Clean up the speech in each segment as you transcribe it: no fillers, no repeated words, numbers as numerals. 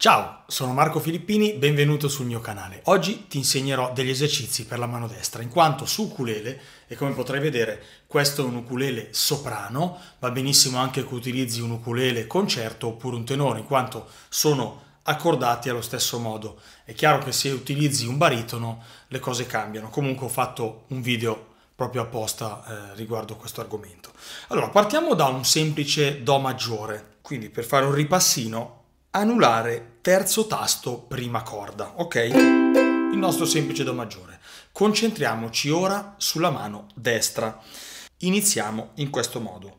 Ciao, sono Marco Filippini, benvenuto sul mio canale. Oggi ti insegnerò degli esercizi per la mano destra, in quanto su ukulele, e come potrai vedere questo è un ukulele soprano, va benissimo anche che utilizzi un ukulele concerto oppure un tenore, in quanto sono accordati allo stesso modo. È chiaro che se utilizzi un baritono le cose cambiano, comunque ho fatto un video proprio apposta riguardo questo argomento. Allora, partiamo da un semplice Do maggiore, quindi per fare un ripassino, anulare terzo tasto prima corda, ok? Il nostro semplice Do maggiore. Concentriamoci ora sulla mano destra. Iniziamo in questo modo.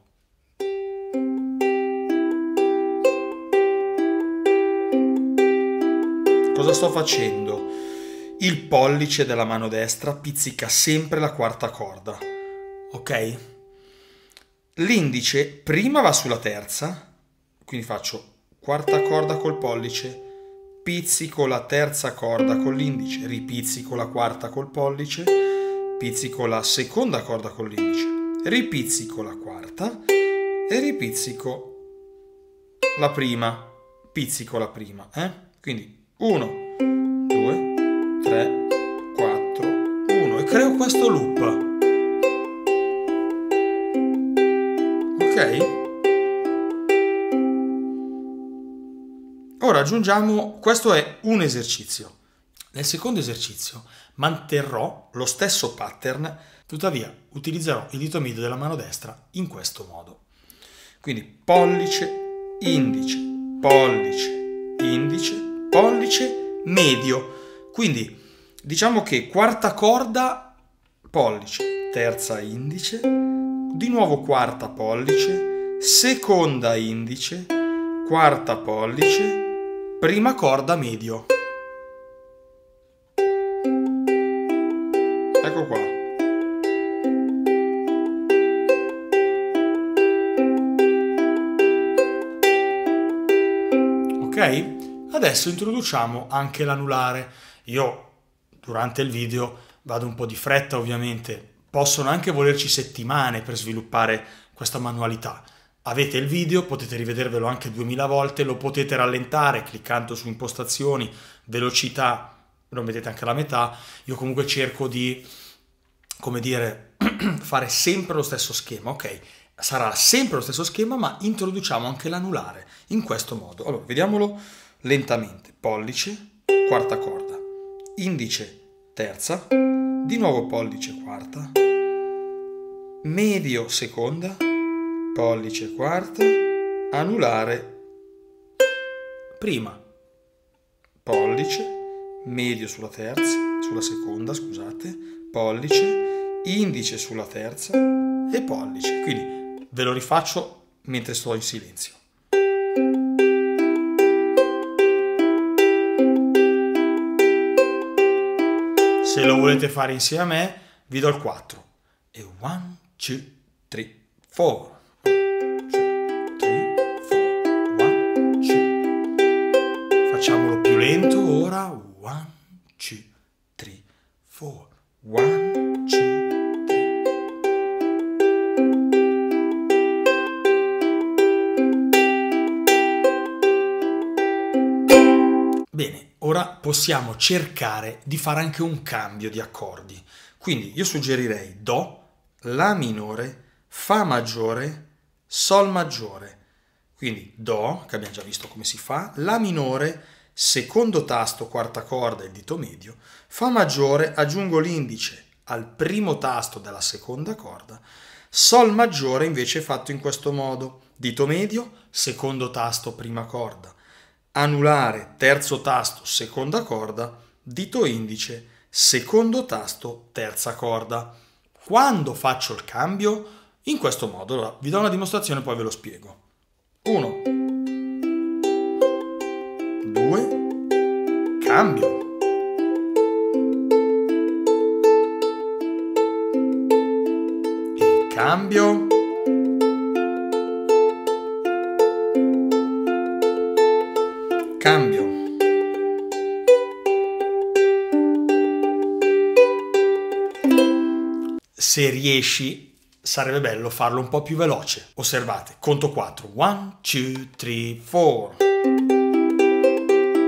Cosa sto facendo? Il pollice della mano destra pizzica sempre la quarta corda, ok? L'indice prima va sulla terza, quindi faccio quarta corda col pollice, pizzico la terza corda con l'indice, ripizzico la quarta col pollice, pizzico la seconda corda con l'indice, ripizzico la quarta e ripizzico la prima, pizzico la prima, Quindi 1, 2, 3, 4, 1 e creo questo loop, ok? Ora aggiungiamo, questo è un esercizio. Nel secondo esercizio manterrò lo stesso pattern, tuttavia utilizzerò il dito medio della mano destra in questo modo. Quindi pollice, indice, pollice, medio. Quindi diciamo che quarta corda, pollice, terza indice, di nuovo quarta pollice, seconda indice, quarta pollice, prima corda medio. Ecco qua. Ok? Adesso introduciamo anche l'anulare. Io durante il video vado un po' di fretta ovviamente. Possono anche volerci settimane per sviluppare questa manualità. Avete il video, potete rivedervelo anche 2000 volte, lo potete rallentare cliccando su impostazioni, velocità, lo mettete anche alla metà. Io comunque cerco di, come dire, fare sempre lo stesso schema, ok? Sarà sempre lo stesso schema, ma introduciamo anche l'anulare in questo modo. Allora, vediamolo lentamente. Pollice, quarta corda, indice, terza, di nuovo pollice, quarta, medio, seconda, pollice quarta, anulare prima, pollice, medio sulla terza, sulla seconda, scusate, pollice, indice sulla terza e pollice. Quindi ve lo rifaccio mentre sto in silenzio. Se lo volete fare insieme a me, vi do il 4. E 1, 2, 3, 4. Facciamolo più lento ora. 1, 2, 3, 4. 1, 2, 3. Bene, ora possiamo cercare di fare anche un cambio di accordi. Quindi io suggerirei Do, La minore, Fa maggiore, Sol maggiore. Quindi Do, che abbiamo già visto come si fa, La minore, secondo tasto, quarta corda, il dito medio, Fa maggiore, aggiungo l'indice al primo tasto della seconda corda, Sol maggiore invece è fatto in questo modo, dito medio, secondo tasto, prima corda, anulare, terzo tasto, seconda corda, dito indice, secondo tasto, terza corda. Quando faccio il cambio? In questo modo. Allora, vi do una dimostrazione e poi ve lo spiego. 1, 2, cambio. E cambio. Cambio. Se riesci, sarebbe bello farlo un po' più veloce. Osservate, conto 4. 1, 2, 3, 4.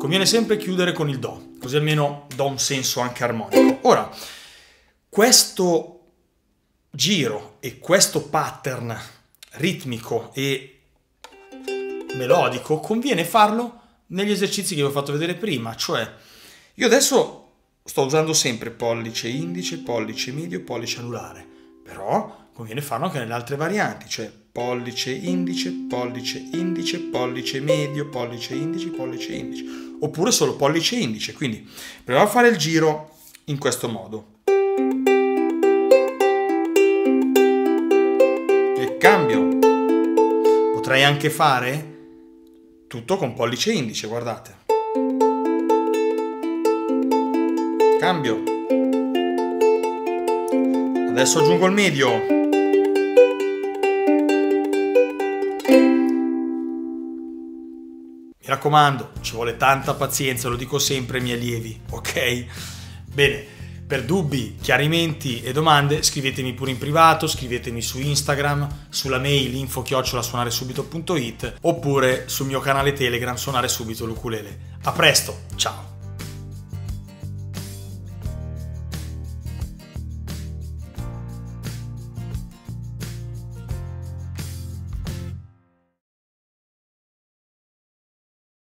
conviene sempre chiudere con il Do, così almeno do un senso anche armonico. Ora, questo giro e questo pattern ritmico e melodico conviene farlo negli esercizi che vi ho fatto vedere prima, cioè io adesso sto usando sempre pollice indice, pollice medio, pollice anulare, però conviene farlo anche nelle altre varianti, cioè pollice indice, pollice indice, pollice medio, pollice indice, oppure solo pollice indice. Quindi proviamo a fare il giro in questo modo. E cambio. Potrei anche fare tutto con pollice indice, guardate. Cambio. Adesso aggiungo il medio. Mi raccomando, ci vuole tanta pazienza, lo dico sempre ai miei allievi, ok? Bene, per dubbi, chiarimenti e domande scrivetemi pure in privato, scrivetemi su Instagram, sulla mail info@suonaresubito.it oppure sul mio canale Telegram Suonare Subito l'Ukulele. A presto, ciao!